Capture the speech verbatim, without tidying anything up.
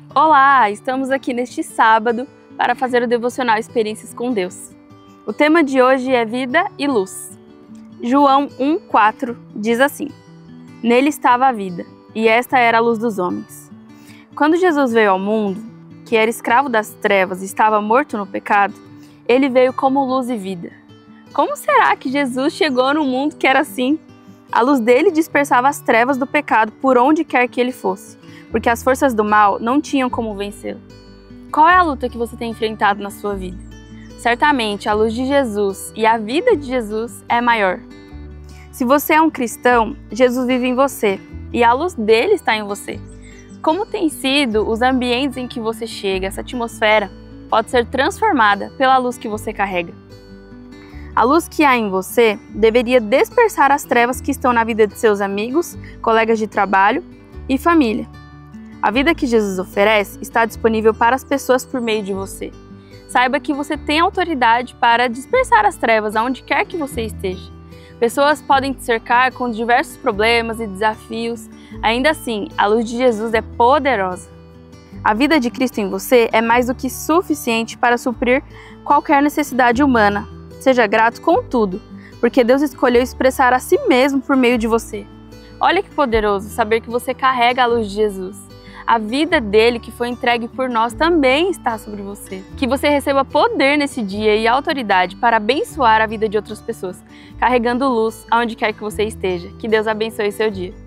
Olá, estamos aqui neste sábado para fazer o devocional Experiências com Deus. O tema de hoje é vida e luz. João um, quatro diz assim: Nele estava a vida, e esta era a luz dos homens. Quando Jesus veio ao mundo, que era escravo das trevas e estava morto no pecado, ele veio como luz e vida. Como será que Jesus chegou num mundo que era assim? A luz dele dispersava as trevas do pecado por onde quer que ele fosse, porque as forças do mal não tinham como vencê-lo. Qual é a luta que você tem enfrentado na sua vida? Certamente a luz de Jesus e a vida de Jesus é maior. Se você é um cristão, Jesus vive em você e a luz dele está em você. Como tem sido os ambientes em que você chega, essa atmosfera pode ser transformada pela luz que você carrega. A luz que há em você deveria dispersar as trevas que estão na vida de seus amigos, colegas de trabalho e família. A vida que Jesus oferece está disponível para as pessoas por meio de você. Saiba que você tem autoridade para dispersar as trevas aonde quer que você esteja. Pessoas podem te cercar com diversos problemas e desafios. Ainda assim, a luz de Jesus é poderosa. A vida de Cristo em você é mais do que suficiente para suprir qualquer necessidade humana. Seja grato com tudo, porque Deus escolheu expressar a si mesmo por meio de você. Olha que poderoso saber que você carrega a luz de Jesus. A vida dele que foi entregue por nós também está sobre você. Que você receba poder nesse dia e autoridade para abençoar a vida de outras pessoas, carregando luz aonde quer que você esteja. Que Deus abençoe seu dia.